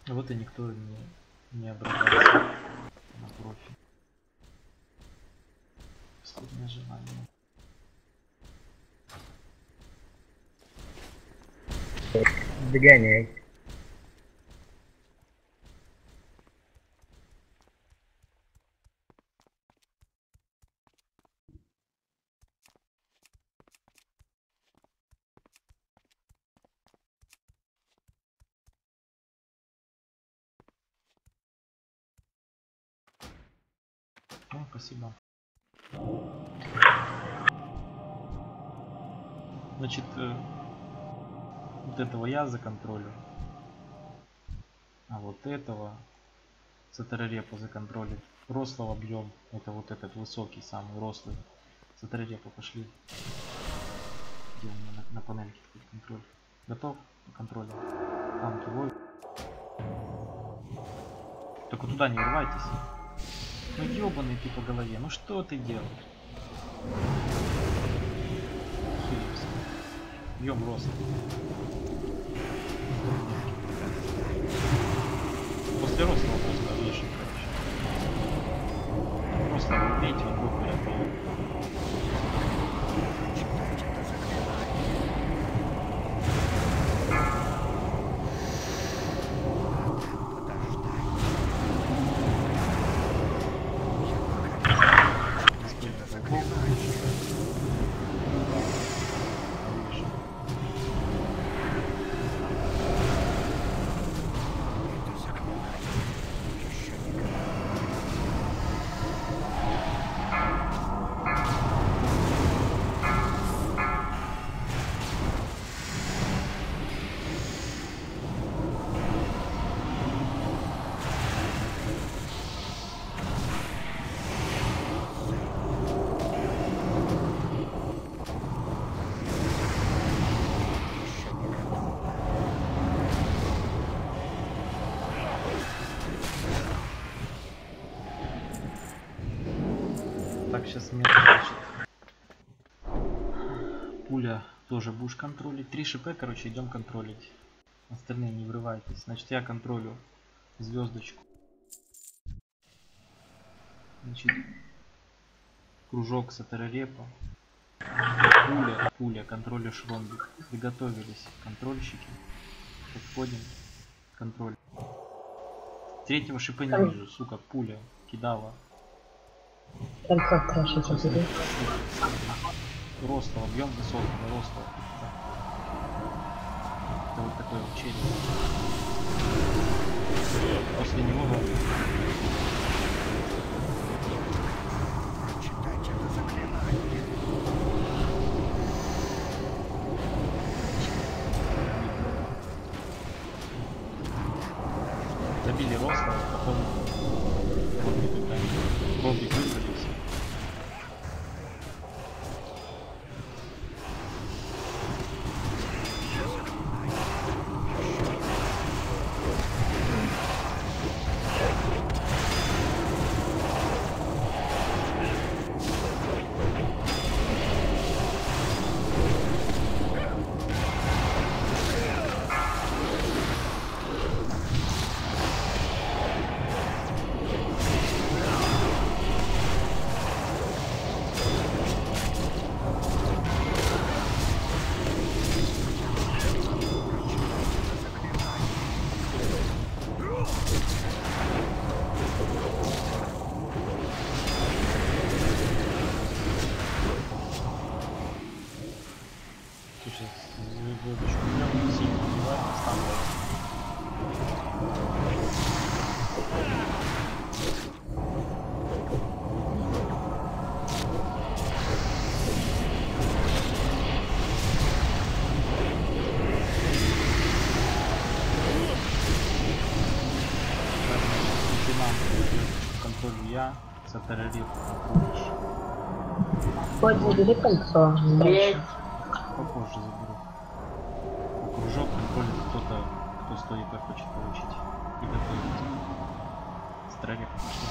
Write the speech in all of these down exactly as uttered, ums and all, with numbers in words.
Вот и никто не, не обращается на профиль. Последнее желание. Догоняй. Ну, спасибо. Значит, э, вот этого я законтролю, а вот этого Сатарарепа законтролит. Рослого объем, это вот этот высокий, самый рослый. Сатарарепа, пошли. Где у меня на, на панельке такой контроль? Готов? Контроль. Танки бой. Только туда не врывайтесь. Ну ебаный ты по голове, ну что ты делаешь? Хилимся. Бьем рост. После роста просто вешаем, короче. Просто убейте, он будет порядок. Так, сейчас метод, значит. Пуля тоже будешь контролить. Три шп, короче, идем контролить. Остальные не врывайтесь. Значит, я контролю звездочку. Значит, кружок Сатарарепа. Пуля, пуля, контролишь ромбик. Приготовились контрольщики. Подходим. Контроль. Третьего шипа не вижу, сука, пуля кидала. Там как хорошо забери. Роста, объем высокого роста. Это вот такой вот череп. После него ромбик. Прочитайте это заклинание. Забили роста, потом ромбик выбрались. Контролю я, Сатарареп контролишь. Хоть забери кольцо. Попозже заберу. Кружок контролит кто-то, кто сто ИП хочет получить. И готовить. Стрелек пошли.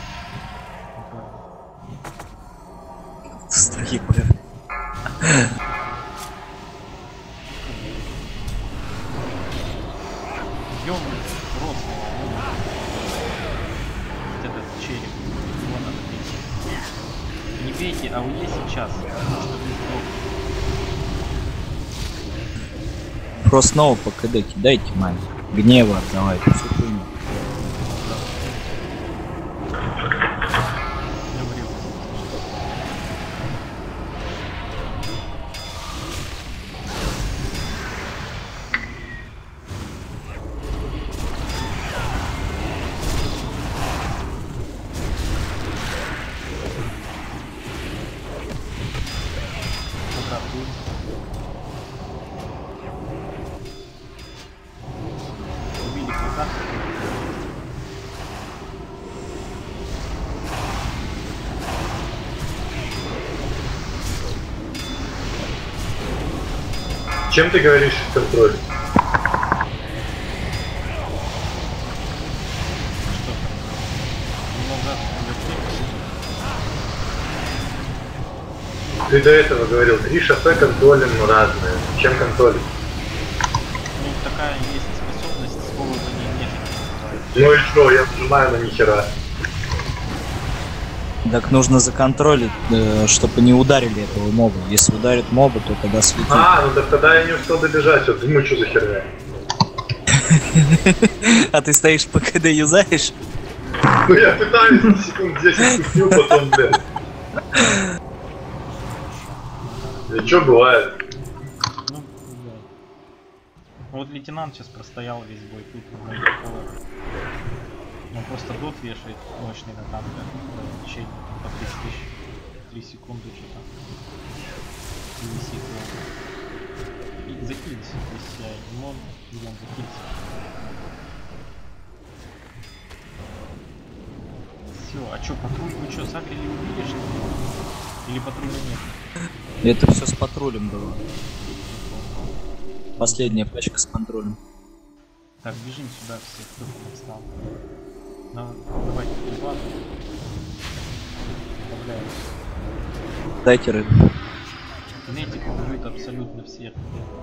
сто ИП. Бьем рослого. Вот этот череп. Его надо бить. Не бейте, а уйди сейчас. Потому что вы сдохнете. Просто снова по КД кидайте, мать. Гнева отдавайте, всю хуйню. Убили клыка. Чем ты говоришь контроль? Что? Немного Ты до этого говорил, три шоссе контролем разные. Чем контроль? Ну, такая есть способность сковывания нежити. Ну и что, я нажимаю на нихера. Так нужно законтролить, э, чтобы не ударили этого моба. Если ударит моба, то тогда слетит. А, ну так тогда я не успел добежать, вот думаю, что за херня. А ты стоишь по КД юзаешь? Ну я пытаюсь на секунд десять купил, потом, блядь. И чё бывает? Ну, да. Вот лейтенант сейчас простоял весь бой тут. Он просто дот вешает мощный на танка. В течение по тридцать тысяч. три секунды что-то. И висит. И закинься. То есть я имон, идем закинься. Все, а чё, патруль вы чё, сагрили убили что ли? Или патруля нет? Это все с патрулем было. Последняя пачка с контролем. Так, бежим сюда все, кто там встал. Ну, давайте прибавим. Добавляем. Дайте рыбу. Кинетик убьют абсолютно всех.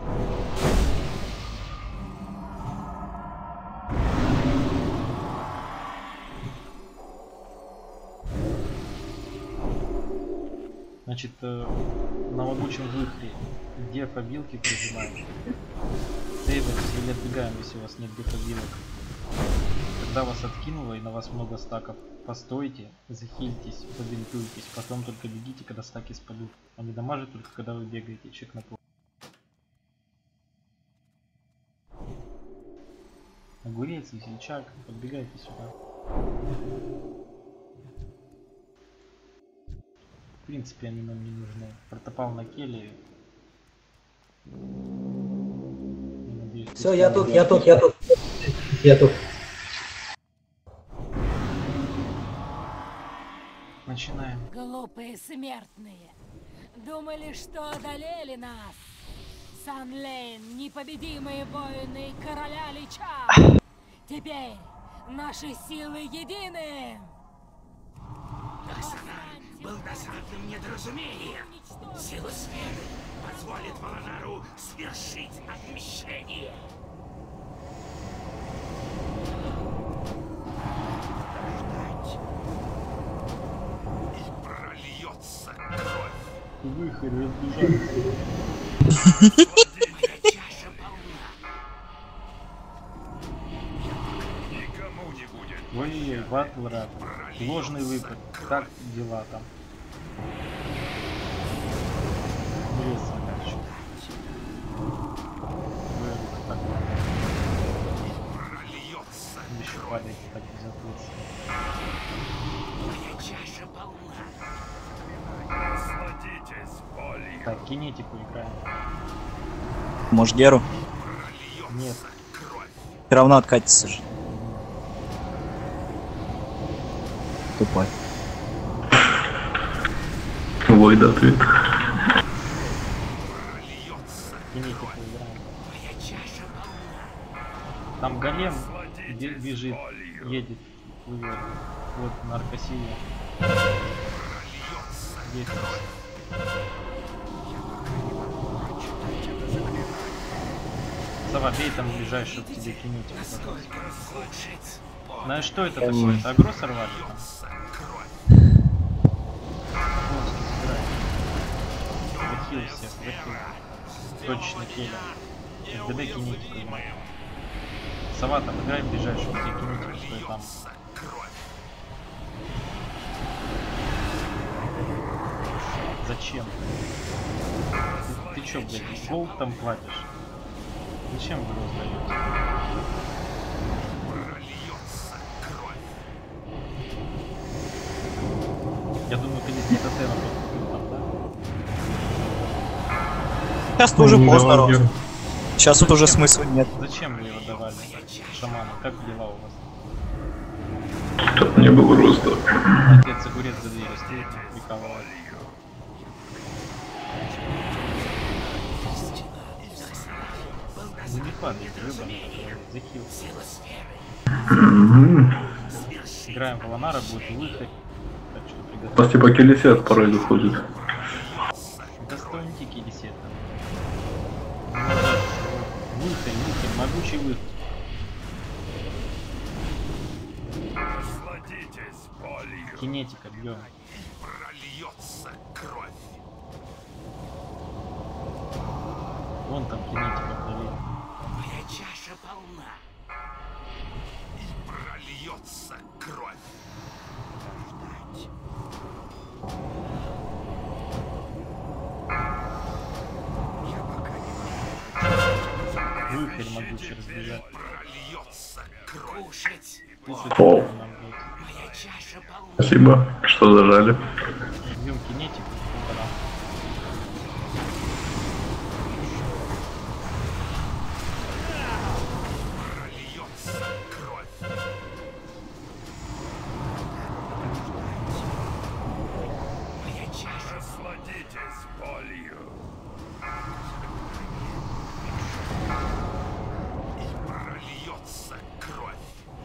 Значит, э, на могучем выходе дефобилки прижимаем. Сейвимся или отбегаем, если у вас нет дефобилок. Когда вас откинуло и на вас много стаков, постойте, захильтесь, побинтуйтесь, потом только бегите, когда стаки спадут. Они дамажат только когда вы бегаете, чек на пол. Огурец, весельчак, подбегайте сюда. В принципе, они нам не нужны. Протопал на келе. Все, я тут, я тут, я тут. Я тут. Начинаем. Глупые смертные. Думали, что одолели нас. Санлейн, непобедимые воины короля Лича. Теперь наши силы едины. Арсенал был досадным недоразумением. Сила света позволит Валанару свершить отмщение. Ждать. И прольется кровь. Выход, разбежались. Моя чаша полна. Никому не будет. Ой, Батлрат. Ложный выпад. Как дела там? Интересно, как что. Так, Прольется еще кровь. падает, так не заплыться. Моя чаша полна. Насладитесь болью. Так, кинетику играем. Может, Геру? Нет. Кровь. Все равно откатится же. Тупой. Войд ответ. Кинетику играем. Моя чаша полна. Там голем бе- бежит, едет, плывет. Вот наркосия. Есть. Сова, бей там ближайшую к тебе кинетик. Знаешь, что это такое? Это агро сорвали там? Полностью собирай. Захил всех, захил. Точно келя. ДД кинетик возьмай. Сова, там играй ближайшую, где кинетик, что и там. Зачем? Ты, ты чё, блядь, голд там платишь? Зачем вы его сдаете? Я думаю, ты не с Тотемом там, да? Сейчас уже поздно, Рос. Сейчас вот уже смысла нет. Зачем вы его давали? Шаману, как дела у вас? Тут не было роста. Отец огурец за дверью стоит, прикалывает. Ну не падайте, рыба. Захил. Играем в Аланара, будет выход. Так что У нас приготовьте. типа Келесет порой выходит. Достойники Келесета. Выход, выход, могучий выход. Насладитесь болью. Кинетика бьем. Прольется кровь. Вон там кинетика вдали. Моя чаша полна. И прольется кровь. Ждать. Я пока не Выход могучий разбежать. прольется кровь. Кушать. Слушай, О. нам будет. Моя чаша полна. Спасибо, что зажали. Бьем кинетик. Опа-на. Прольется кровь. Моя чаша. Насладитесь болью. И прольется кровь.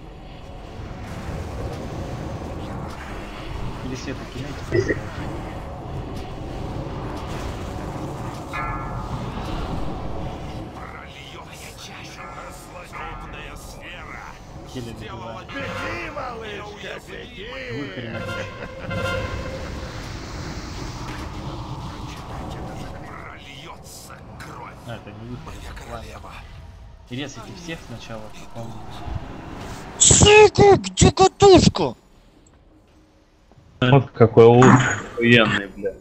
Келесета кинетика. Прольется. Моя чаша. Наслажденная сфера. Келя добивает. Беги, малышка, беги! Выход могучий. Прольется кровь. А, это не выход. Моя королева. И резайте всех сначала, потом... Сука, где катушка? Вот какой лук охуенный, блядь.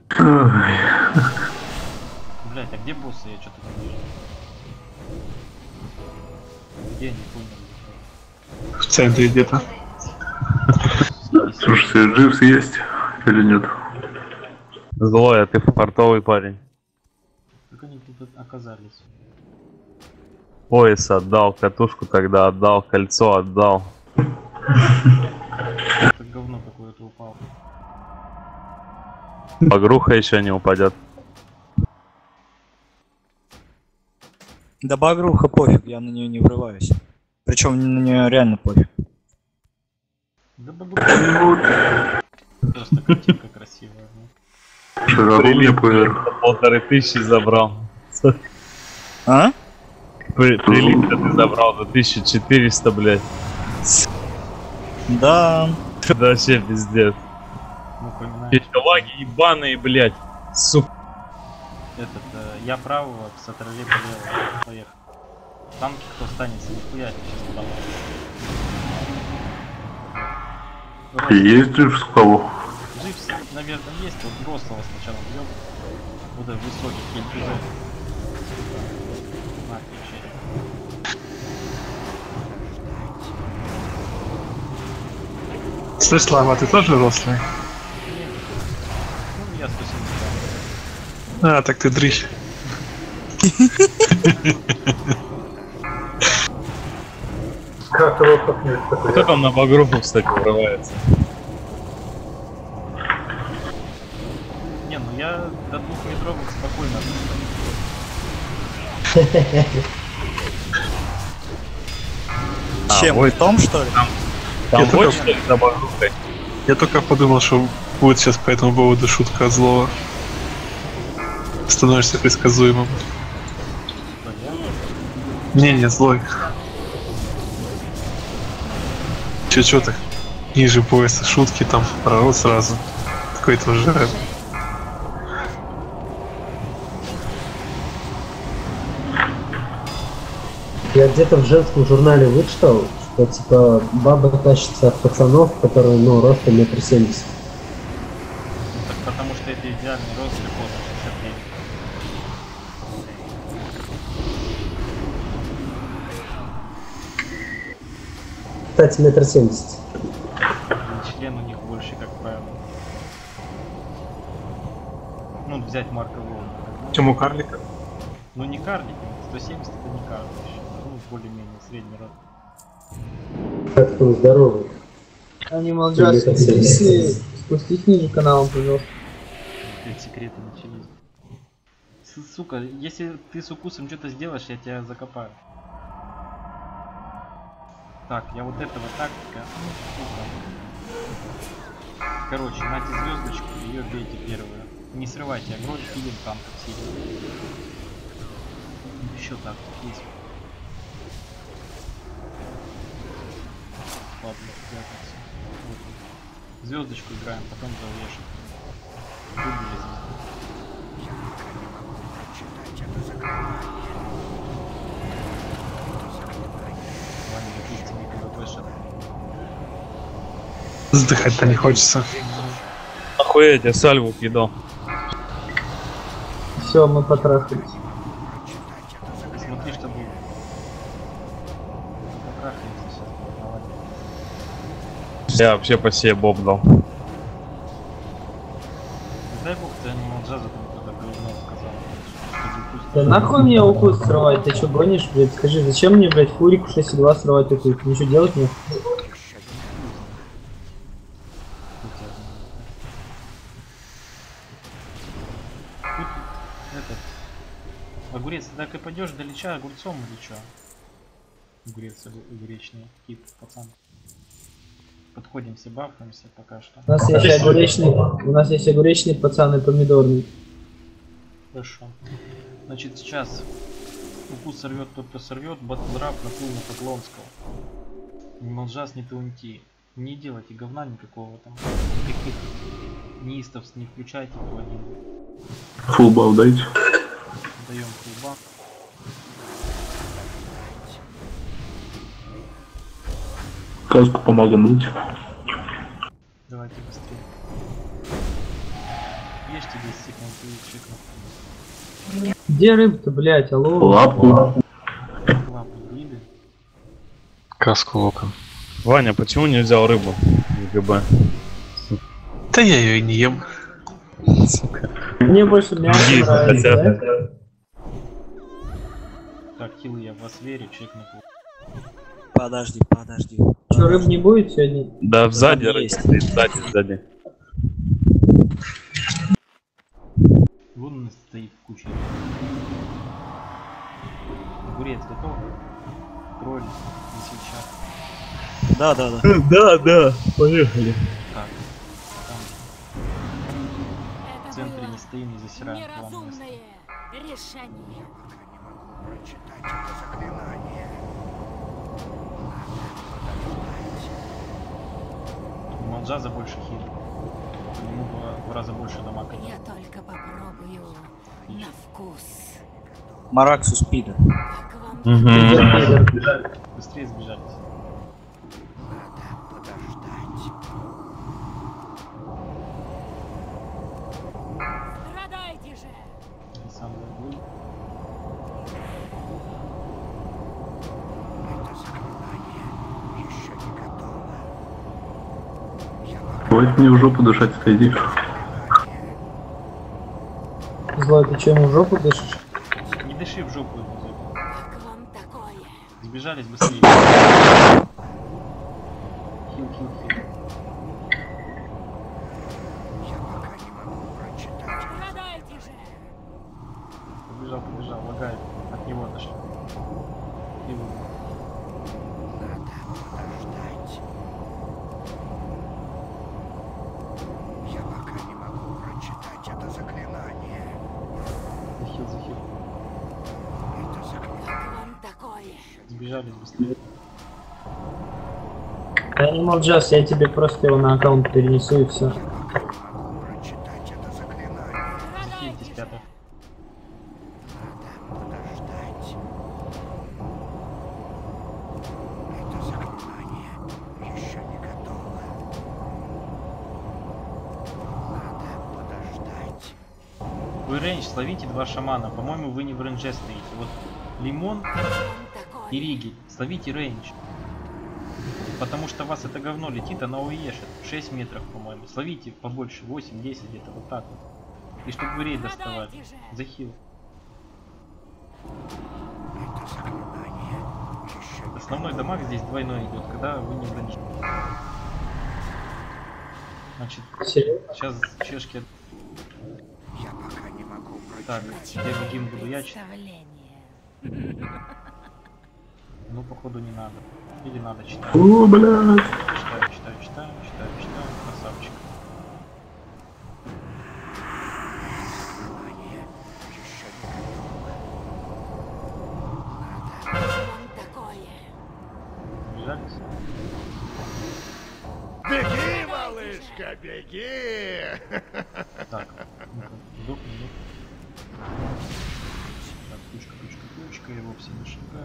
Блять, а где боссы? Я что-то не вижу. Где они, понял? В центре где-то. Слушайте, Дживс есть или нет? Злой, а ты фартовый парень. Как они тут оказались? Пояс отдал, катушку тогда отдал, кольцо отдал. Как говно какое-то упало. Багруха еще не упадет. Да багруха пофиг, я на нее не врываюсь. Причем на нее реально пофиг. Да бабу. Просто картинка красивая. Ну. Шаровые ПР. Полторы тысячи забрал. А? При- Прилив-то ты забрал за тысячу четыреста, блядь. Да. Это вообще пиздец. Напоминаю, Еще лаги ебаные, блядь. Сука. этот, э, я правого, Сатрале левого. Поехали. Танки кто останется, нихуя они сейчас там. Есть Дживс у кого? Дживс, наверное, есть. Вот взрослого сначала бьем. Вот этот высокий кельпюзер. На, ключи. Слышь, Слава, ты тоже рослый? Ну, я сто семьдесят. А, так ты дрыщ. Как его как-нибудь такой? Кто там на багруху, кстати, врывается? Не, ну я до двухметровых спокойно Чем? ой. В том, что ли? Там Я только- больше, что ли, за багрухой? Я только подумал, что будет сейчас по этому поводу шутка от злого. Становишься предсказуемым. Не, не, злой. Че, че так? Ниже пояса, шутки там, пророт сразу. Какой-то уже... Я где-то в женском журнале вычитал, что типа баба тащится от пацанов, которые, ну, ростом метр семьдесят. Так потому что это идеальный рост для пола шестьдесят девять. Кстати, метр семьдесят. Член у них больше, как правило. Ну, взять Марка Воу. Чему карлика? Ну не карлик, сто семьдесят это не карлик еще. Ну, более-менее средний рост. Как там здоровый. Они молчат, если спустить ниже каналом, пожалуйста. Опять секреты начались. С- Сука, если ты с укусом что-то сделаешь, я тебя закопаю. Так, я вот этого тактика. Ну, сука. Короче, нате звездочку, ее бейте первую. Не срывайте огонь, идем там как сильно. Еще так, есть. Ладно, спрятаться. Вот. Звездочку играем, потом завешим. Выбили звезду. Ваня, какие тебе КВП шаг? Вздыхать-то не хочется. Охуеть, я сальву кидал. Все, мы потрахались. Смотри, что будет. Потрахаемся сейчас. Давай. Я вообще по себе боб дал. Дай бог, ты анимал джаза там кто-то говно сказал. Да нахуй мне укус срывать, ты что гонишь, блядь? Скажи, зачем мне, блядь, фурику шесть и два срывать такую? Ничего делать нет? Этот. Огурец, ты так и пойдешь до Лича огурцом или чё? Огурец, огу- огуречный тип, пацан. Подходим, все бафаемся пока что. У нас есть огуречный, у нас есть огуречный пацан и помидорный. Хорошо. Значит, сейчас укус сорвет тот, кто сорвет, батлрап наплыл на Поклонского. Молжас не таунти. Не делайте говна никакого там. Никаких неистовств не включайте в один. Фулбал дайте. Даем фулбак. Каску помогу дать. Давайте быстрее. Ешьте десять секунд и чекну. Где рыб-то, блядь, алло? Лапку. Лапу били. Каску лока. Ваня, почему не взял рыбу в ГБ? Да я ее и не ем. Мне больше мясо Другие нравится, хотят. да? Так, хилы, я в вас верю, чекну. Подожди, подожди. Что, рыб не будет сегодня? Да, сзади Там рыба есть. стоит, сзади, сзади. Вон он стоит в куче. Огурец готов? Тролль, весельчак. Да, да, да. Да, да, поехали. Так, там в Это центре было не стоим, не засираем главное место. неразумное решение. У Манджаза больше хил. По нему в, в раза больше дамага. Я только попробую на вкус. Мараксус пидор. Как вам Быстрее сбежать. страдайте же? Александр Гуль. Давайте мне в жопу дышать, отойди. Злой, ты чем в жопу дышишь? Не дыши в жопу ему зуб. Как вам такое? Сбежались быстрее. Хил, хил, хил. Страдайте же? Побежал, побежал, лагает. От него отошли. Хил. Захил, захил. Как вам такое? прижались быстрее. Animal Jazz, я тебе просто его на аккаунт перенесу и все. Захилитесь, пятый. Вы рейндж, словите два шамана. По-моему, вы не в рейндже стоите. Вот Лимон и Риги, словите рейндж. Потому что вас это говно летит, оно уешет. шесть метров, по-моему. Словите побольше, восемь-десять где-то, вот так вот. И чтобы вы рейд доставали. Захил. Основной дамаг здесь двойной идет, когда вы не бронишь. Значит, сейчас чешки. Так, первый гимн буду я читать. Ну, походу, не надо. Или надо читать. О, блядь. Читаю, читаю, читаю, читаю, читаю. Красавчик. Бежались? Беги, малышка, беги! Так, ну-ка, вдох, вдох. Так, тучка, тучка, тучка, его все не шагают.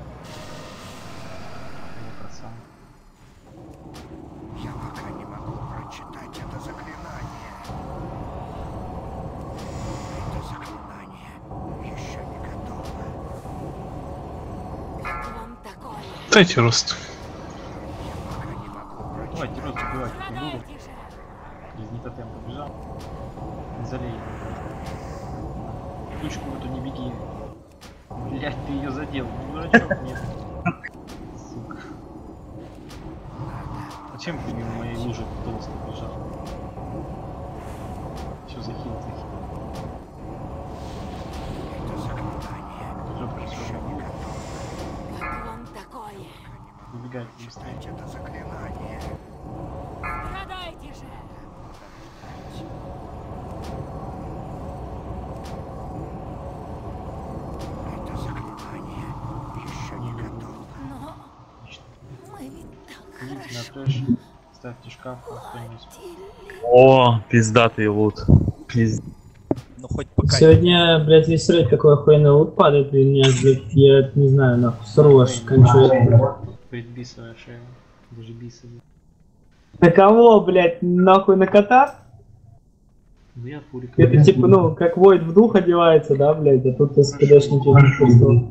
Вот красава. Я пока не могу прочитать это заклинание. Это заклинание еще не готово. Как вам такое? Дайте рост. Я пока не могу прочитать. Давайте рост убивать эту дуру. Страдайте же! Из нитотем побежал. Не залей. Тучку в эту не беги. Блять, ты ее задел. Ну, дурачок, нет. Сука. Зачем ты мимо моей лужи толсто бежал? Все, захил, захил. Это заклинание Жопка все равно. Как вам такое? Выбегайте быстрее. это заклинание. Страдайте же! Это заклинание еще не готово. Но Отлично. мы ведь так Идите на хорошо трэш. Ставьте шкаф, кто-нибудь. ходили. О, пиздатый лут. Пиз... Ну хоть пока. Сегодня, блядь, весь рейд такой охуенный лут падает, и меня, блядь, я не знаю, нахуй, сру аж, кончу это. Предбисовая шея. Даже бисовая. На кого, блядь, нахуй на кота? Ну я фурик. Это типа, ну, как Войд в дух одевается, да, блядь, а тут СПДшники не чувствуют.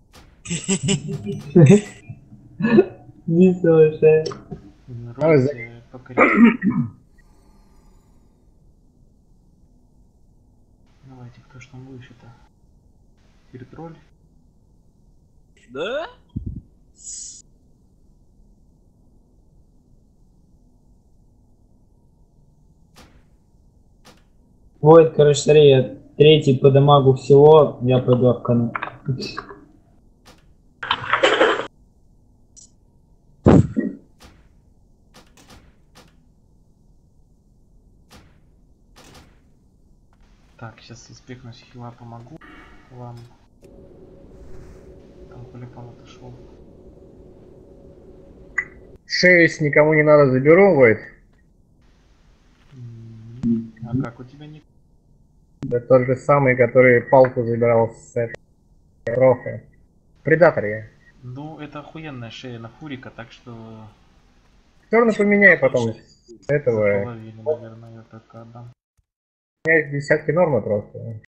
Бисовая шея. Народ, покорить. Давайте, кто ж там выше-то? Перетроль. Да? Войд, короче, смотри, я третий по дамагу всего, я пойду аркану. Так, сейчас испекнусь хила, помогу вам. Там по-любому отошел. Шесть никому не надо, заберу, Войд. А как у тебя не... Да тот же самый, который палку забирал с этой рофы. Предатор я. Ну, это охуенная шея на фурика, так что... Все равно поменяй потом с этого. Половину, наверное, я только отдам. У меня есть десятки нормы просто.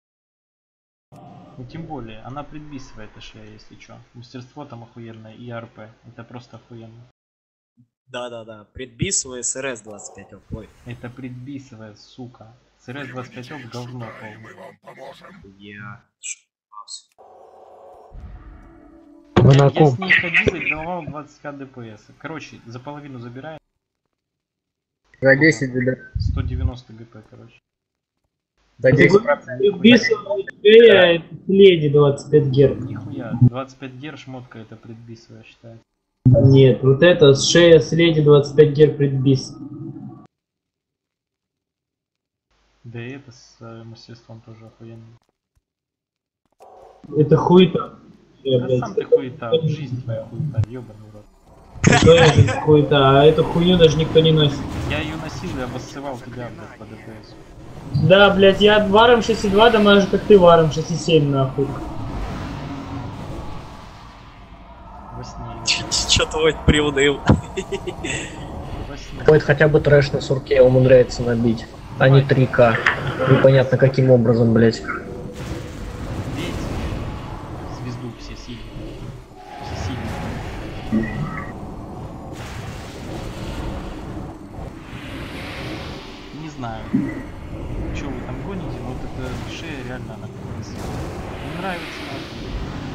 Ну, тем более, она предбисывает эта шея, если что. Мастерство там охуенное и АРП. Это просто охуенно. Да-да-да, предбисывай СРС двадцать пять ой. Это предбисовая, сука. СРС двадцать пять говно полное. Я... Я, я с ней ходил и давал двадцать ка ДПС. Короче, за половину забираем. За десять забирай. сто девяносто ГП, короче. За десять процентов. Бисовая шея, леди двадцать пять герц. Нихуя, двадцать пять гер шмотка это предбисовая считается. Нет, вот это с шея с леди двадцать пять гер предбис. Да и это с э, мастерством тоже охуенно. Это хуй-то. Я, Да блядь, сам ты хуета, жизнь твоя хуета, ёбаный рот. что я же какой-то, а эту хуйню даже никто не носит. Я ее носил и обоссывал тебя, блядь, по ДПС. Да, блядь, я варом шесть и два дамажу, как ты варом шесть и семь, нахуй. Во сне. Чё твой приуныл? Во сне. Будет хотя бы трэш на сурке умудряется набить, а не три ка. Непонятно каким образом, блять. Бейте звезду все сильные. Все сильные. Не знаю, что вы там гоните, но вот эта шея реально она как красивая. Не нравится нахуй.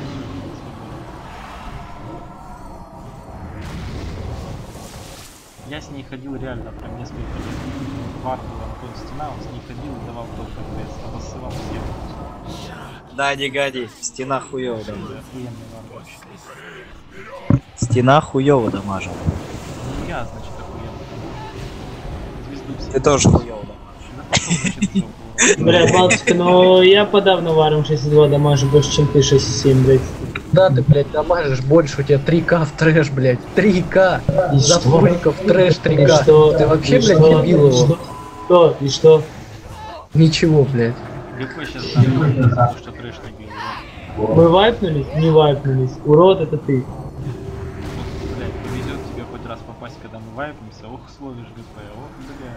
Я с ней ходил реально прям несколько лет. Вар был Антон Стена, он с ней ходил и давал топ КПС, обоссывал всех. Да, не гони, стена хуёво Охуенный дамажит. вар вообще. Стена хуёво дамажит. Ну, я, значит, охуенный. Звезду все. Ты тоже хуёво дамажишь. Да пошёл, значит, в жопу. Бля, Балтика, но я подавно варом шесть и два дамажу больше, чем ты шесть и семь, блядь. Да, ты, блядь, дамажишь больше, у тебя три ка в трэш, блядь. три ка! И За что? фуриков трэш три И ка. что? Ты вообще, И блядь, что? не бил И его? что? Что? И что? Ничего, блядь. Какой сейчас данный за то, что трэш не бил? урод? Мы вайпнулись? Не вайпнулись. Урод, это ты. Вот, блядь, повезет тебе хоть раз попасть, когда мы вайпнемся. Ох, словишь, ГП, ох, блядь.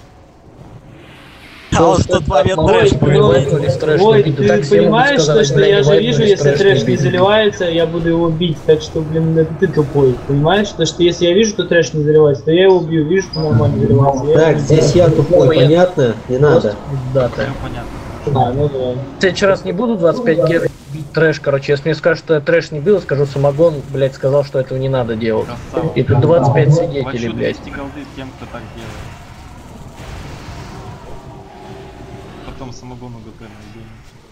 А вот в тот момент Ой, трэш ну, был. вайпнулись, трэш Ой, не бить. ты Так все будут понимаешь, сказать, то, что блядь, я же вайпнулись, вижу, если трэш трэш не не бить. заливается, я буду его бить. Так что, блин, это ты тупой. Понимаешь? То, что если я вижу, что трэш не заливается, то я его убью. Вижу, что нормально заливается. я Так, его здесь убью. я тупой, понятно? Не надо. Да, Всё ты. понятно. Да, ну да. В следующий раз не буду двадцать пять гер бить трэш, короче. Если мне скажут, что я трэш не бил, скажу, Самогон, блядь, сказал, что этого не надо делать. Красава. И тут двадцать пять свидетелей, Хочу блядь. двести голды тем, кто так делает. Потом самогону ГП найдем.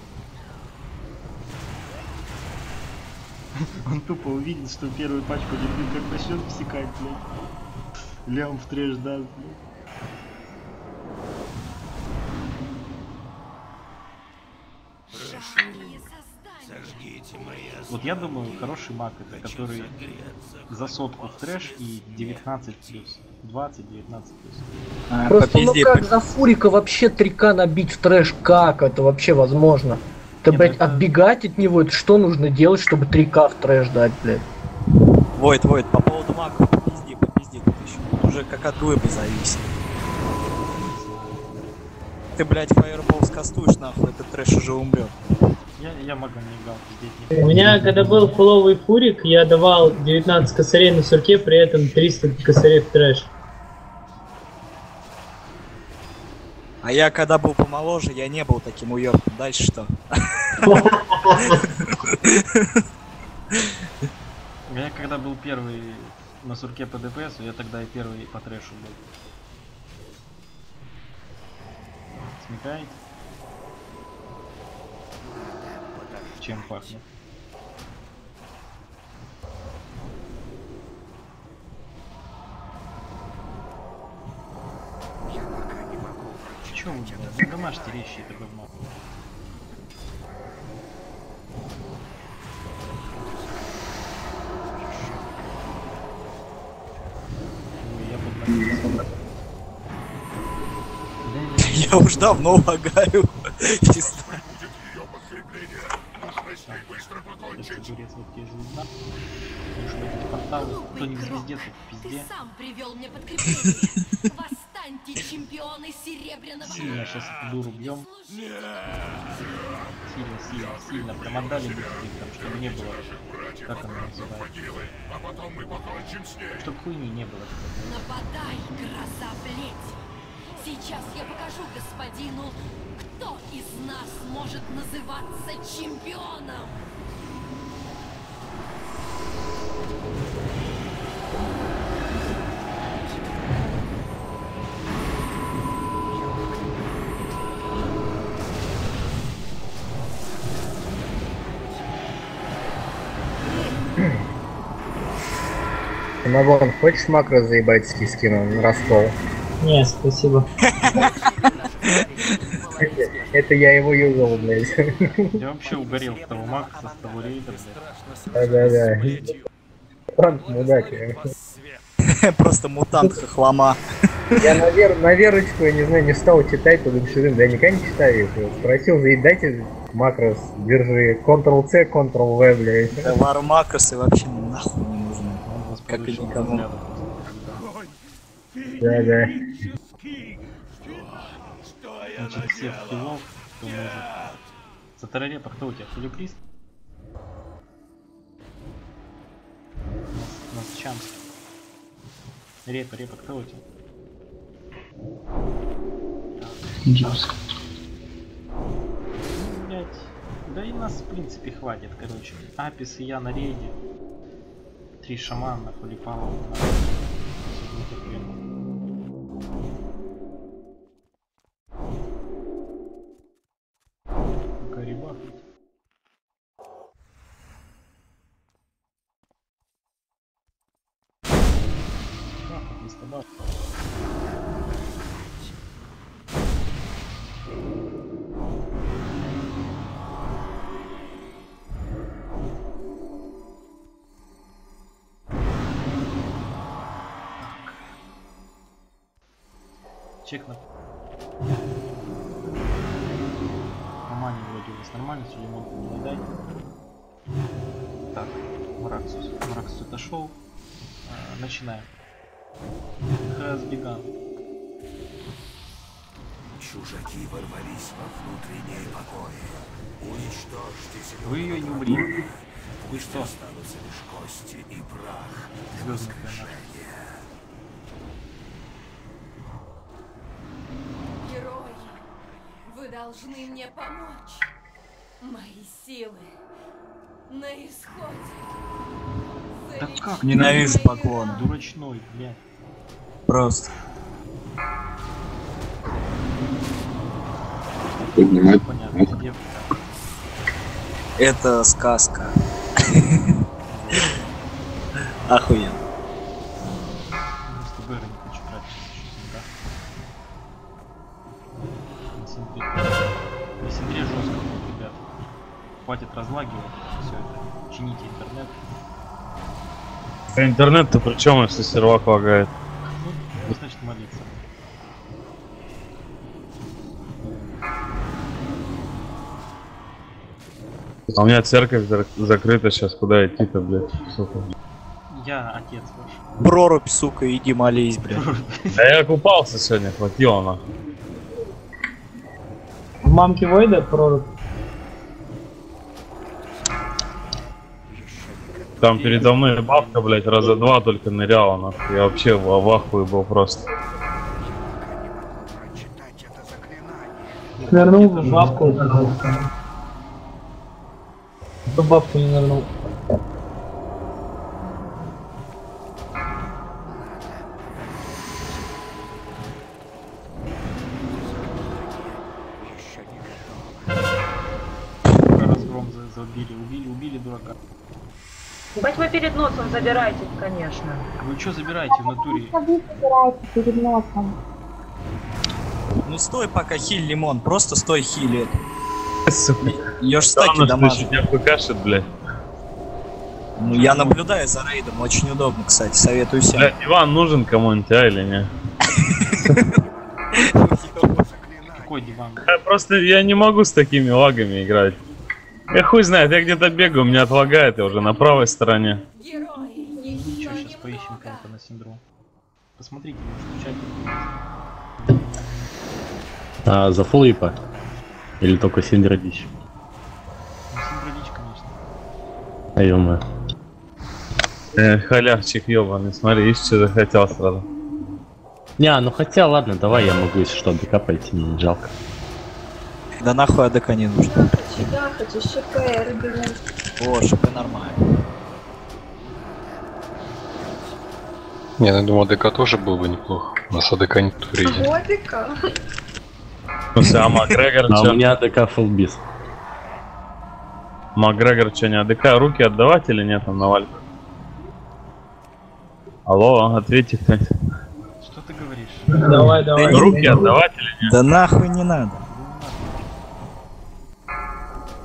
Он тупо увидел, что первую пачку держит, как начнет всекать, блядь. Лям в трэш даст, блядь. Вот я думаю, хороший маг это, который за сотку в трэш и девятнадцать плюс. двадцать девятнадцать плюс. А, Просто ну попизди, как по- за фурика вообще три ка набить в трэш? Как это вообще возможно? Ты, Нет, блядь, это- отбегать от него, это что нужно делать, чтобы три ка в трэш дать, блядь? Войт, Войт, по поводу маков, попизди, попизди тут еще. Тут уже как от выбы зависит. Ты, блядь, фаербол скастуешь, нахуй, этот трэш уже умрет. Я, я магом не играл, пиздеть не У меня, когда был фуловый фурик, я давал девятнадцать косарей на сурке, при этом триста косарей в трэш. А я, когда был помоложе, я не был таким уёбком. Дальше что? Я когда был первый на сурке по ДПСу, я тогда и первый по трэшу был. Смекаете? Чем пахнет? Чё вы, блядь? Ну, домашние речи это говно. Ой, я подносился. Я уж давно лагаю. Не знаю. Если дурец вот тебе звезда, можешь выйти порталы, кто не в звезде, то в Ты пизде. сам привел мне подкрепление. Восстаньте, чемпионы серебряного. Сильно сейчас эту дуру бьем. Сильно, сильно, сильно. Прям отдали бы там, чтобы не было. Как она называется? Чтоб хуйни не было. Нападай, гроза плеть. Сейчас я покажу господину, кто из нас может называться чемпионом. Самогон, хочешь макро заебать скину на раскол? Не, спасибо. Это, это я его юзал, блядь. Я вообще угорел с того Макса, с того рейда, блядь. Да-да-да. Мутант, мудак. Просто мутант хохлома. Я на, вер... на верочку, я не знаю, не стал читать, потому что да, никогда не читаю. Спросил, да и дайте макрос, держи. контрол-C, контрол-V, блядь. Да, вару макросы вообще нахуй не нужны. Как и никому. Да-да. Значит, всех скиллов, кто может. Сатарарепа, кто у тебя? Филиприст? У нас, у нас Чамс. Репа, репа, кто у тебя? Джамск. Блять. Да и нас в принципе хватит, короче. Апис и я на рейде. Три шамана, Фулипалова. Гарибах. Листобах. Чек на... Романе вроде у вас нормально, Сулейман не дай. Так, Мараксус. Мараксус отошел. А, начинаем. Хазбиган. Чужаки ворвались во внутренние покои. Уничтожьте зеленых. Вы ее не убили. Вы что? Останутся лишь кости и прах. Звездный Герои, вы должны мне помочь. Мои силы на исходе. Да как? Ненавижу поклон. Дурачной, блядь. Просто. Поднимать. Понятно, где? Это сказка. Охуенно. Просто Бэра не хочу брать сейчас, да? На Синдре. На Синдре жестко, ребят. Хватит разлагивать все это. Чините интернет. А интернет-то при чем, если сервак лагает? Ну, значит молиться. А у меня церковь зак- закрыта сейчас, куда идти-то, блядь, сука. Я отец ваш. Прорубь, сука, иди молись, блядь. Да я купался сегодня, хватило на. В мамке Войда прорубь. Там передо мной бабка, блядь, раза два только ныряла, нахуй. Я вообще в в ахуе был просто. Нырнул в бабку, пожалуйста. Кто бабку не нырнул? Разгром за- забили, убили, убили дурака. Бать вы перед носом забирайтесь, конечно. Вы что забираете в натуре? Вы забираете перед носом. Ну стой пока хиль лимон, просто стой хилит. Сука. Ее ж стаки дамажит. Меня пыкашит, блядь. Ну я наблюдаю за рейдом, очень удобно, кстати, советую всем. Блядь, Иван нужен кому-нибудь, а, или не? Какой диван? Я просто, я не могу с такими лагами играть. Я хуй знает, я где-то бегаю, меня отлагает, я уже на правой стороне. Ничего, сейчас поищем кого-то на синдром. Посмотрите, может, в чате. А за фулипа? Или только Синдрадич? Ну, Синдрадич, конечно. А ё-моё. Э, халявчик ёбаный, смотри, ишь, что захотел сразу. Не, ну хотя ладно, давай я могу, если что, АДК пойти, мне не жалко. Да нахуй АДК не нужно. Да, хочу ШПР, блядь. О, ШП нормально. Не, ну, я думаю, АДК тоже был бы неплохо. У нас АДК нет в рейде. Годика. Слушай, а Макгрегор А чё? у меня АДК фулбис. Макгрегор что, не АДК? Руки отдавать или нет там на вальку? Алло, ответьте кто-нибудь. Что ты говоришь? Давай, давай. Руки отдавать или нет? Да нахуй не надо.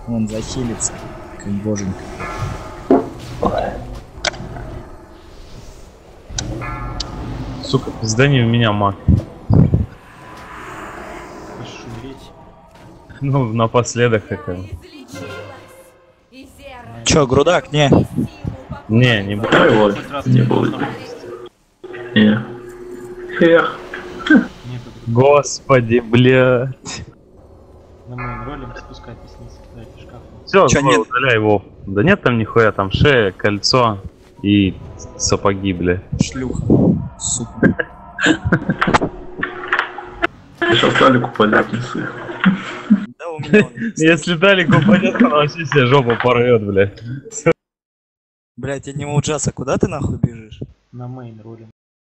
Он захилится, как боженька. Сука, пиздани в меня, маг. Хочешь умереть? Ну, напоследок хотя бы. Чё, грудак, не? Не, не буду. Ой, вот, не будет. Не. Эх. Господи, блядь. На моем ролем спускайтесь вниз, дайте шкаф. Все, Чё, нет? удаляй его. Да нет там нихуя, там шея, кольцо и сапоги, бля. Шлюха. Сука. Сейчас Талику пойдет несы. Да, у меня он... Если Талик упадет, он вообще себе жопу порвет, бля. Блять, я не Мауджаса, куда ты нахуй бежишь? На мейн ролем.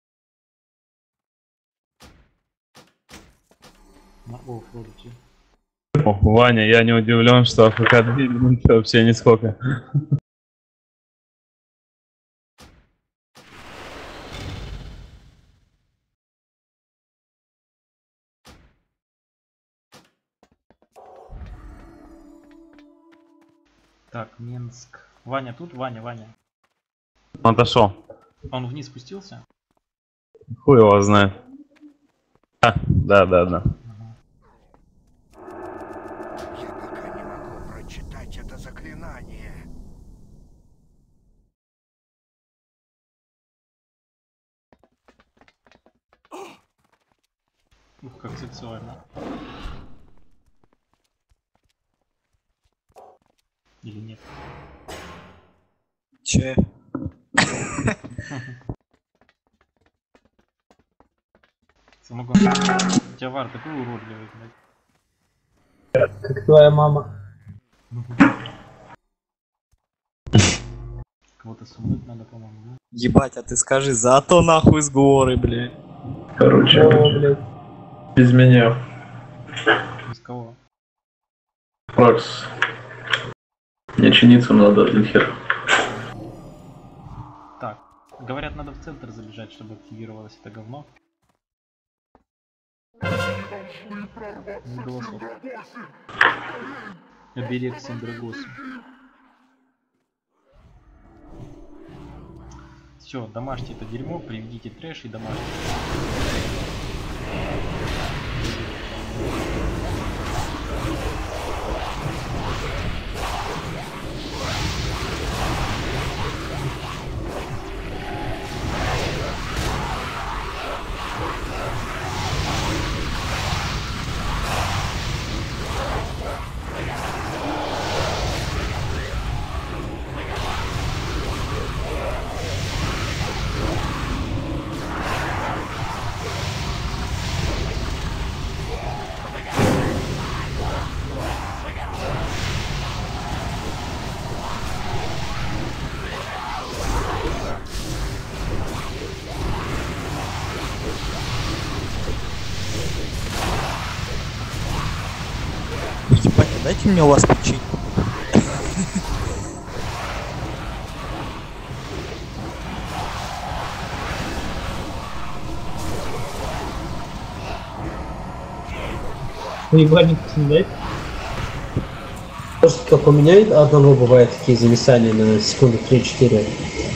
На офф ролите. О, Ваня, я не удивлен, что АФК две минуты вообще нисколько. Так, Минск. Ваня тут? Ваня, Ваня. Он отошел. Он вниз спустился? Хуй его знает. А, да, да, да. Я пока не могу прочитать это заклинание. Ух, как сексуально. Или нет? Че? Самогон. У тебя вар такой уродливый, блядь. Как твоя мама. Кого-то сумнуть надо, по-моему, да? Ебать, а ты скажи, зато нахуй с горы, блядь. Короче, О, блядь. без меня. Без кого? Фракс. Мне чиниться надо, Лихер. Так, говорят, надо в центр забежать, чтобы активировалось это говно. Не голосов. Оберег Синдрагосу. Все, домашьте это дерьмо, приведите трэш и домашьте. Ебать, а дайте мне у вас печеньку. Ебальник снять. Может, как у меня одного бывает такие зависания на секунду три-четыре.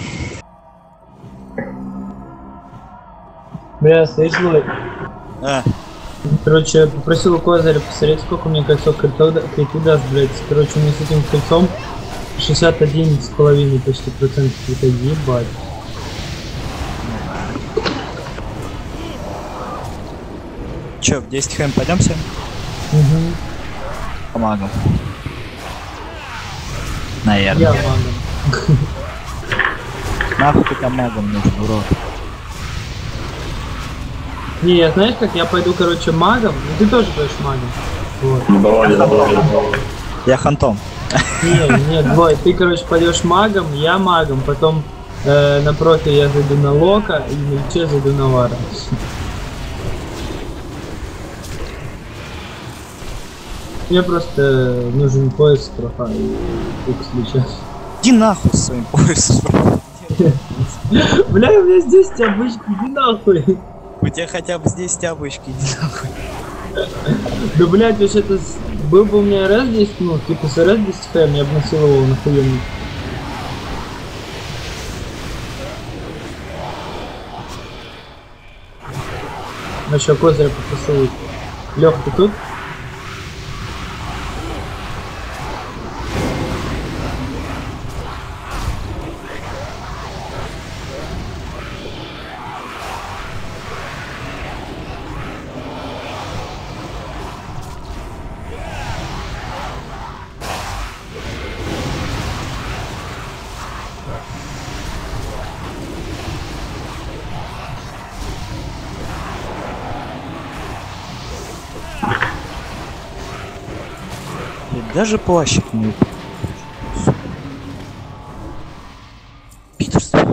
Бля, слышь, злой. А. Короче, попросил у Козыря посмотреть, сколько мне кольцо крипты даст, блядь. Короче, у меня с этим кольцом шестьдесят один с половиной почти процентов это ебать. Че, в десять хэм пойдемся? Угу. Помогу. Наверное. Я магом. Нахуй ты там магом нужен, урод. Не, я знаешь как, я пойду, короче, магом, ну ты тоже будешь магом. Вот. Давай, давай, давай. Я хантом. Не, нет, двой, ты, короче, пойдешь магом, я магом, потом э, на профи я зайду на Лока, и на Личе зайду на Вара. Мне просто нужен пояс трофа и укс Лича. Иди нахуй с своим поясом. Бля, у меня здесь обычки, иди нахуй. У тебя хотя бы здесь тябочки, иди нахуй. Да блять, вообще это был бы у меня эр эс десять, ну типа с эр эс десять эм, я бы насиловал нахуенно. Ну еще козыря попросил. Лёх, ты тут? Даже плащик не упал. Питерство.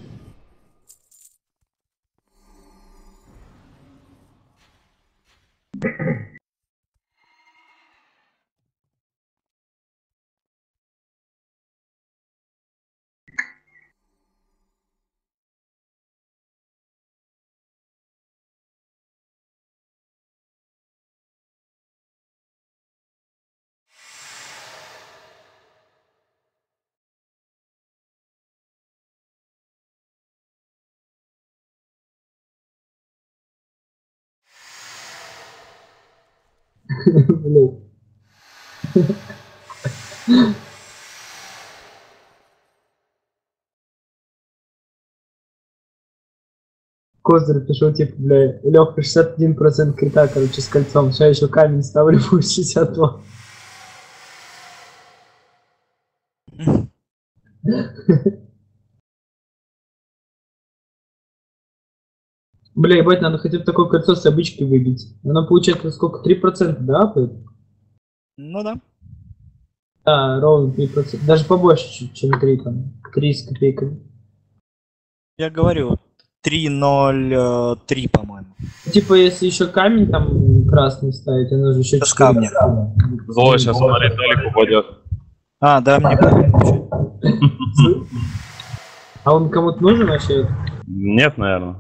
Блин. Козырь пишу, типа, бля, Лёха, шестьдесят один процент крита, короче, с кольцом. Сейчас еще камень ставлю, будет шестьдесят два. Бля, ебать, надо хотя бы такое кольцо с обычки выбить. Оно получается сколько? три процента, да? Ну да. Да, ровно три процента. Даже побольше, чуть, чем три, там. три с копейками. Я говорю, три ноль три, по-моему. Типа, если еще камень там красный ставить, оно же еще... С камня. Злой сейчас смотри, Толик упадет. А, да, мне помню. А он кому-то нужен вообще? Нет, наверное.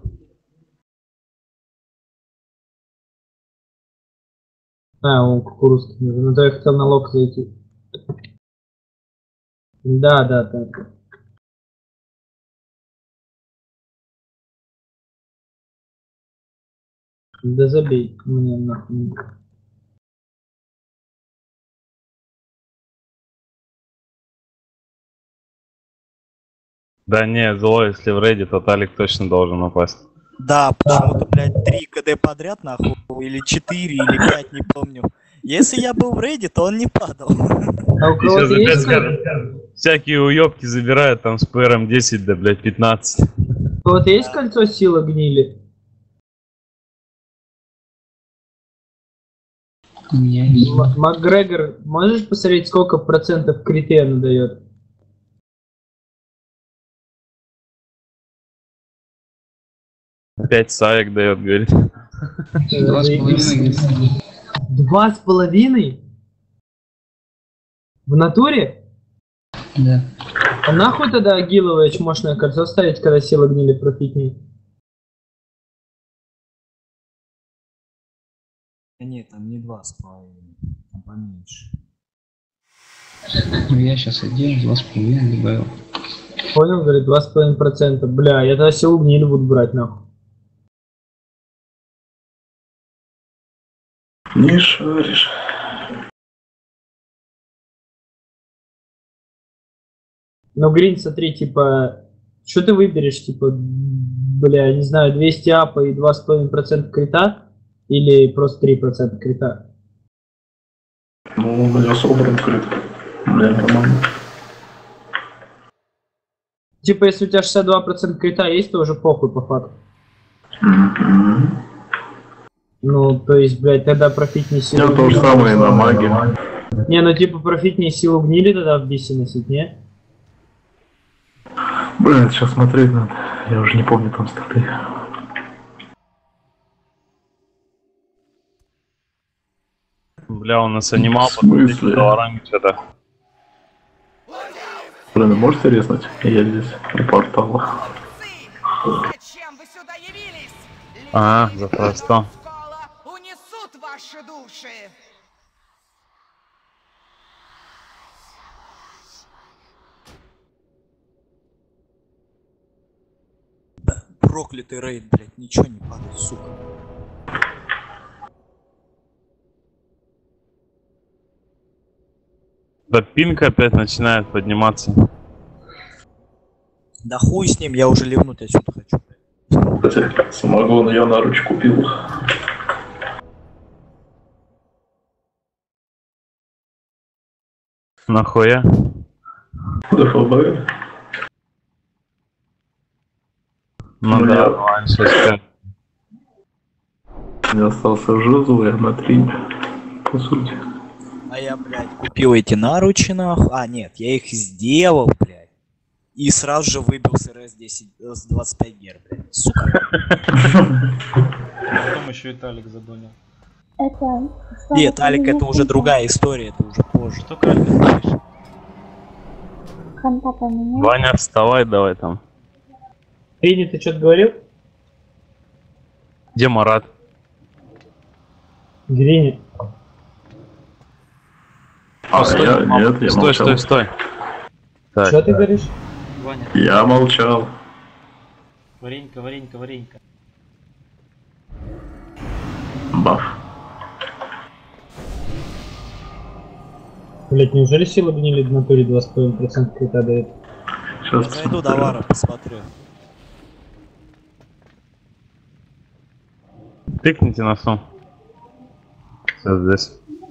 А, он кукурузки нужен. Ну то я хотел на лог зайти. Да, да, да. Да забей мне нахуй. Да не, злой, если в рейде, то Талик точно должен упасть. Да, почему-то, блядь, три КД подряд, нахуй, или четыре, или пять, не помню. Если я был в рейде, то он не падал. А у кого-то есть скажут, всякие уёбки забирают там с пэ эр эм десять до, блядь, пятнадцать. у кого-то есть кольцо силы гнили? М- Макгрегор, можешь посмотреть, сколько процентов криты она дает? Пять саек дает, говорит. Два с половиной. Два с половиной? В натуре? Да. А нахуй тогда агиловое чмошное кольцо ставить, когда сила гнили профитней? Нет, там не два с половиной, там поменьше. Ну я сейчас один, два с половиной добавил. Понял, говорит, два с половиной процента. Бля, я тогда силу гнили буду брать, нахуй. Не шаришь. Ну, Грин, смотри, типа, что ты выберешь, типа, бля, не знаю, двести апа и два с половиной процента крита, или просто три процента крита? Ну, у меня собран крит. Бля, нормально. Типа, если у тебя шестьдесят два процента крита есть, то уже похуй по факту. Mm-hmm. Ну, то есть, блядь, тогда профитнее силу... Ну, то же самое на маге. Не, ну типа профитнее силу гнили тогда в бисе носить, не? Блин, сейчас смотреть надо. Я уже не помню там статы. Бля, у нас анимал В смысле? долларами что-то. Блин, вы можете резнуть? Я здесь у портала. А, за просто. ваши души! Проклятый рейд, блядь, ничего не падает, сука. Да пинг опять начинает подниматься. Да хуй с ним, я уже ливнуть отсюда хочу. Кстати, самогон я на руч купил. Нахуя? Да ФБ. Ну У да, меня- Вань, сейчас скажет. У меня остался жезл, я на три, по сути. А я, блядь, купил эти наручи, нахуй. А, нет, я их сделал, блядь. И сразу же выбил с эр эс десять, с двадцать пять гер, блядь. Сука. Потом еще и Талик задонил. Это... Нет, Алик, это уже другая история, это уже позже. Что Калька знаешь? Ханта поменял. Ваня, вставай давай там. Рини, ты что-то говорил? Где Марат? Грини. А, стой, я, нет, я стой, молчал. стой, стой. Так, Что ты говоришь? Ваня. Я молчал. Варенька, варенька, варенька. Баф. Блять, неужели силы гнили в натуре два с половиной процента крита дает? Сейчас Зайду до Вара, посмотрю. тыкните носом. Все здесь.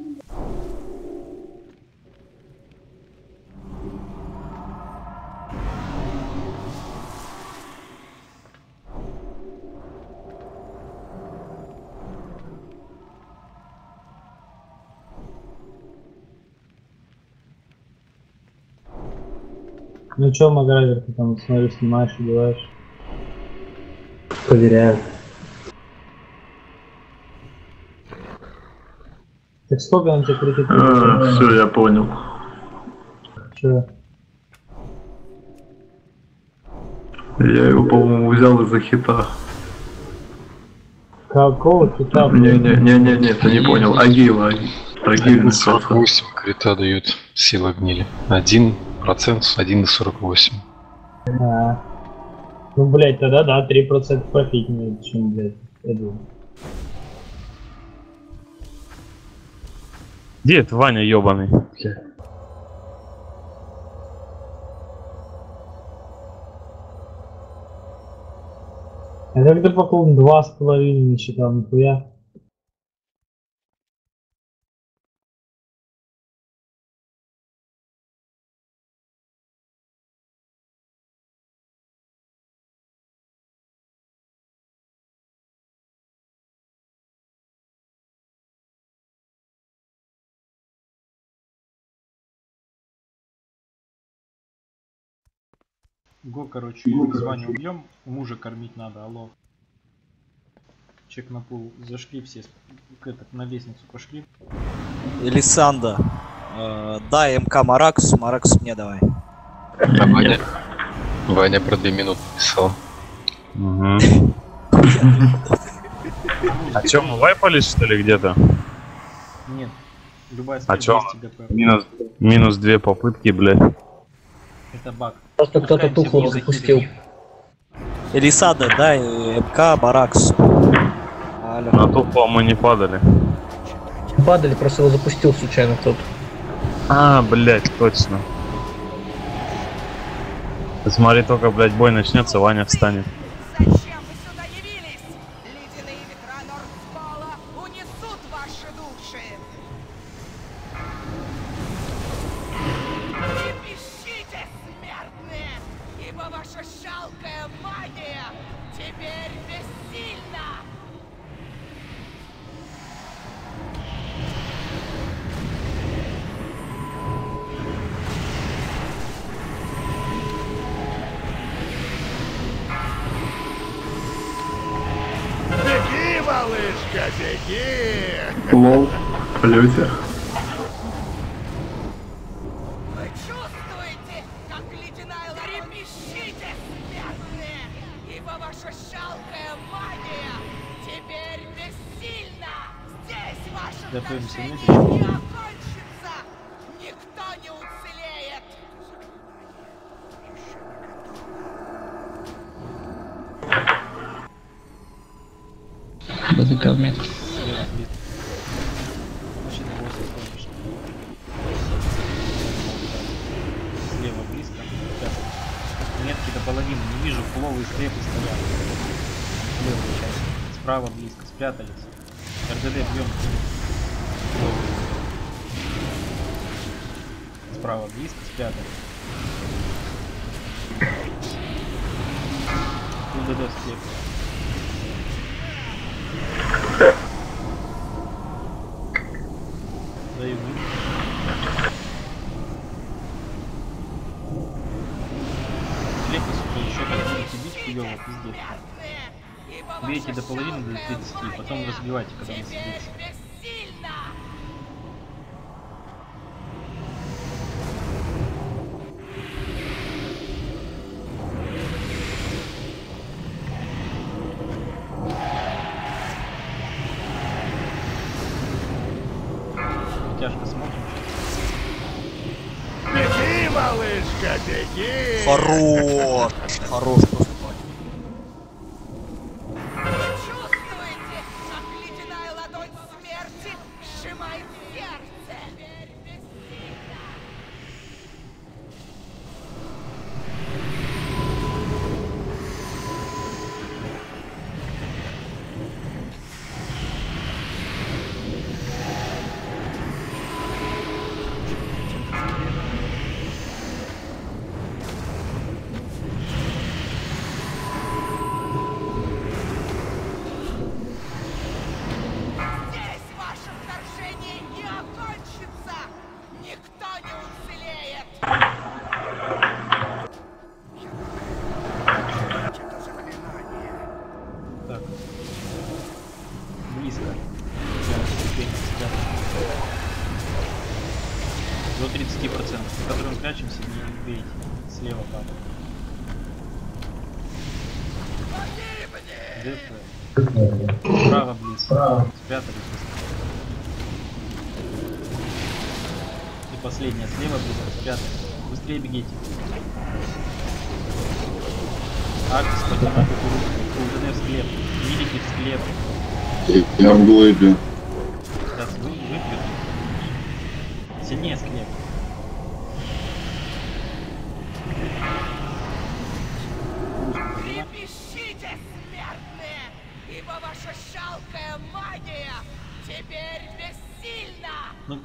Ну чё, Магравер, ты там, смотрю, снимаешь, убиваешь? Проверяю. Так сколько он тебе критит? Все, я понял. Чё? Я его, по-моему, взял из-за хита. Какого хита? Не-не-не-не, ты не понял. Агила. Агила. сорок восемь крита дают сила гнили. один процент, один и сорок восемь. А. Ну, блять, тогда да, три процента профитнее, чем, блять, я думаю. Где это Ваня ёбаный? Я тогда, по-моему, два с половиной насчитал, нихуя. Го, короче, с Ваней убьем, мужа кормить надо, алло. Чек на пул, зашли все, к этот, на лестницу пошли. Элисанда, э, дай МК Мараксу, Мараксу мне давай. А Ваня, Ваня про две минуты писал. Угу. А чё, мы вайпались что ли где-то? Нет, любая А чё? двести ГП. Минус, минус две попытки, блядь. Это баг. Просто кто-то тухло запустил. Элисанда, дай э, МК Мараксу. Алло. На тухло мы не падали. Падали, просто его запустил случайно кто-то. А, блядь, точно. Ты смотри, только, блядь, бой начнется, Ваня встанет. Зачем вы сюда явились? Ледяные ветра Нордскола унесут ваши души. Трепещите, смертные, ибо ваша жалкая магия теперь бессильна. Беги, малышка, беги! Лол. В полете. Вы чувствуете, как ледяная лара трепещите, смертные, ибо ваша жалкая магия теперь бессильна. Здесь Готовимся не меточку. окончится! Никто не уцелеет! БДК в метке. Значит, босса слышишь. Слева близко. Метки до половины. Не вижу, фуловые скрепы стоят. Левая часть. Справа близко. Спрятались. РДД бьем. Справа близко. Спрятались. РДД склеп. Даю бить. Склепы, сука, еще как будете бить хуёво, пиздец. Бейте до половины, до тридцати, потом разбивайте, когда насидится. Тяжко смотрим. Беги, малышка, беги! Хорош! Хорош просто. Чувствуете, как ледяная ладонь смерти сжимает сердце? Здесь ваше вторжение не окончится! Никто не уцелеет! Так. Близко. Прямо ступень, спрятаться. До тридцати процентов. На котором прячемся, не бейте. Слева падает. ДП. Справа близко. Спрятались. И последняя слева близко. Спрятались. Быстрее бегите. Акс поднимает руку. УДН в склеп. Видите в склеп. Я в глэбе. Сейчас вы выпьют. Сильнее склеп. Трепещите, смертные, ибо ваша жалкая магия теперь бессильна! Ну.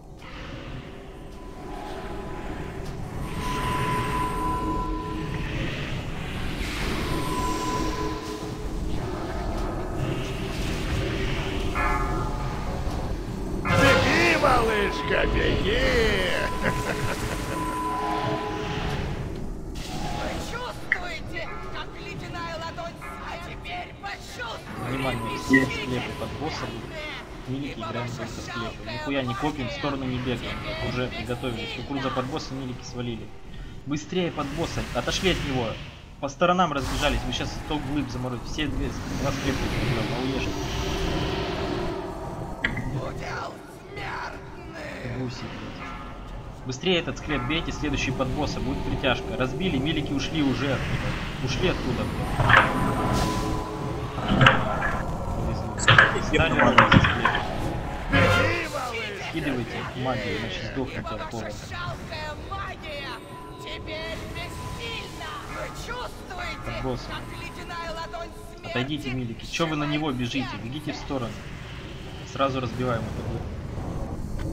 Беги, малышка, беги! Вы чувствуете, как ледяная ладонь, а теперь почувствуйте! Внимание, все склепы под боссом. Милики играем только склепы. Нихуя не копим, в сторону не бегаем. Уже приготовились. Кукуруза под босса, милики свалили. Быстрее под босса, отошли от него. По сторонам разбежались. Вы сейчас сто глыб заморозите. Все две, два склепа а уешать. Гуси, блядь. Быстрее этот склеп бейте, следующий под босса. Будет притяжка. Разбили, милики ушли уже оттуда. Ушли оттуда, блядь. Стали ровно за склеп. Скидывайте магию, иначе сдохнете от холода. Жалкая магия теперь бессильна! Вы чувствуете, Под боссом. как ледяная ладонь смерти? Отойдите, милики. Че вы на него бежите? Бегите в сторону. Сразу разбиваем это.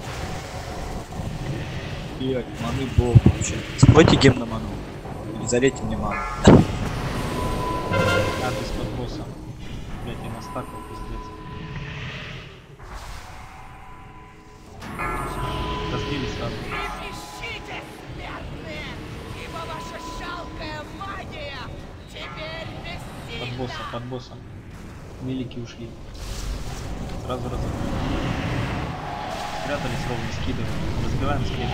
Блять, маны бог вообще. Скройте гем на ману. Или залейте мне ману. Адрес под боссом. Блять, я настакал, пиздец. Разбили сразу. Трепещите, смертные, ибо ваша жалкая магия теперь Под бессильна! боссом, под боссом. Милики ушли. Сразу разобрали. Спрятались ровно, скидываем. Разбиваем склеп.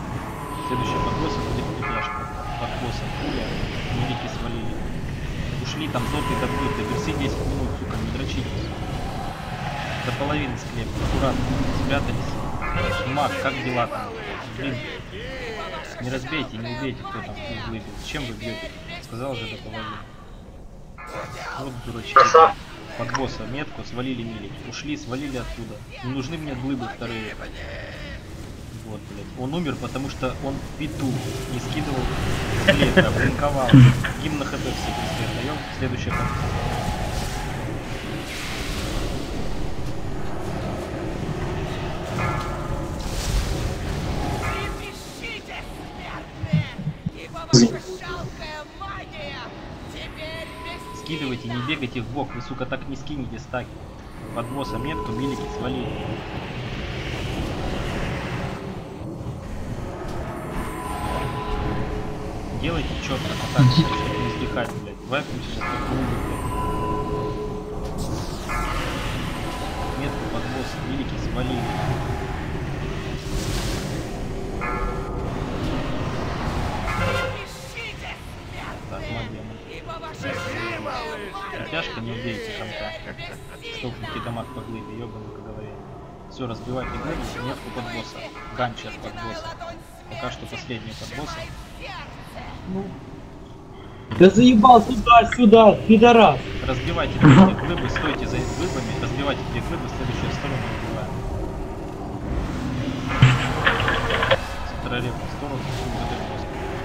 Следующий под боссом будет притяжка. Под боссом пуля. Милики свалили. Ушли Пошли там доты добыты, верси десять минут, сука, не дрочитесь. До половины склеп, аккуратно, спрятались. Маг, как дела там? Блин. Не разбейте, не убейте, кто там в глыбе. Чем вы бьете? Сказал же до половины. Вот дурачки. Под босса метку свалили милить. Ушли, свалили оттуда. Не нужны мне глыбы вторые. Вот, блядь. Он умер, потому что он петух. Не скидывал бледно, блинковал. Гимн на хп все перестаем. Следующая там. Скидывайте, не бегайте в бок, вы, сука, так не скинете стаки. Под босса метку, милики свалили. Делайте четко, а так, чтобы не сдыхать, блядь. Вайпнуть сейчас только умер, блядь. Метку под босса, милики свалили. Так, магия. Тяжко, не убейте хамка. Столкните дамаг по глыбе, ёбаный по голове. Все, разбивайте глыбу, метку под босса. Ганчер под босса. Пока что последний под босса. Ну. Да заебал туда-сюда, пидорас. Разбивайте две глыбы, стойте за глыбами, разбивайте две глыбы, следующую сторону разбиваем. Центрореп в сторону, сумка босса.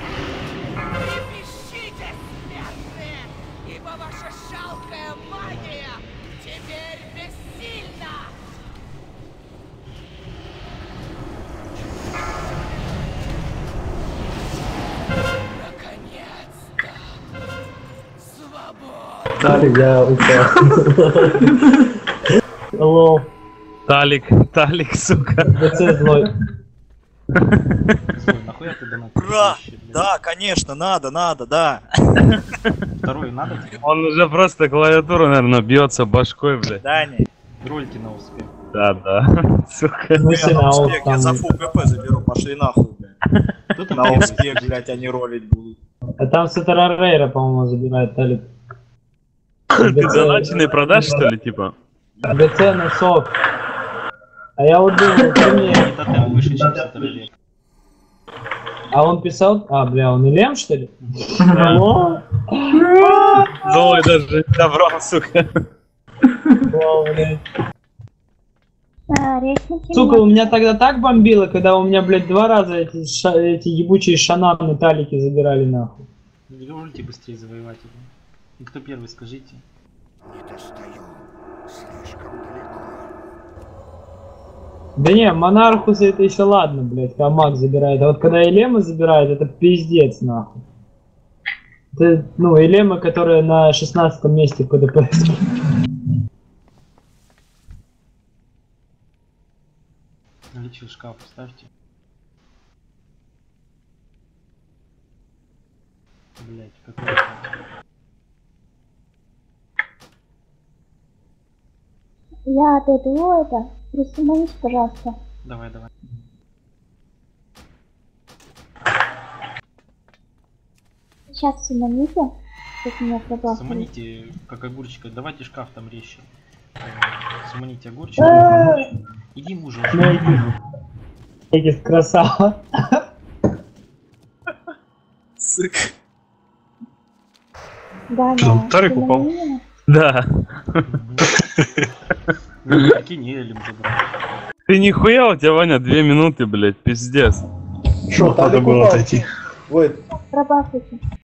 Ибо ваша жалкая магия теперь бессильна! Наконец-то! Свобода! Талик, я упал. Лол. Талик, Талик, сука. БЦ злой. Злой, нахуя ты донатишь? Ура! Да, конечно, надо, надо, да. Второй надо тебе? Он уже просто клавиатуру, наверное, бьется башкой, блядь. Да, не. Ролики на успех. Да, да. Сука. Я на успех, я за фул КП заберу, пошли нахуй, блядь. На успех, блядь, они ролить будут. А там Сатора Рейра, по-моему, забирает Талик. Ты доначенный продашь, что ли, типа? БЦ на сок. А я вот думал, ты мне... Тотем выше, чем Сатора. А он писал... А, бля, он Илем, что ли? Злой даже добрал, сука. Сука, у меня тогда так бомбило, когда у меня, блядь, два раза эти, ша эти ебучие шананы Талики забирали нахуй. Не рулите быстрее завоевателя. И кто первый, скажите. Не достаю. Слишком далеко. Да не, Монархуса это еще ладно, блядь, когда маг забирает. А вот когда Элемы забирают, это пиздец, нахуй. Это, ну, Элемы, которые на шестнадцатом месте по ДПС. Наличие шкаф ставьте. Блять, какой Я отойду это. Присоединись, пожалуйста. Давай, давай. Сейчас суманите. Как меня пробовать. Суманите, как огурчика. Давайте шкаф там резче. Суманите огурчика. Иди, мужа. Эгис, красава. Сык. Да, да. Тарик упал. Да. Прикинь, Элем забрал. Ты нихуя, у тебя, Ваня, две минуты, блядь, пиздец. Что, надо было отойти. Пробавьте.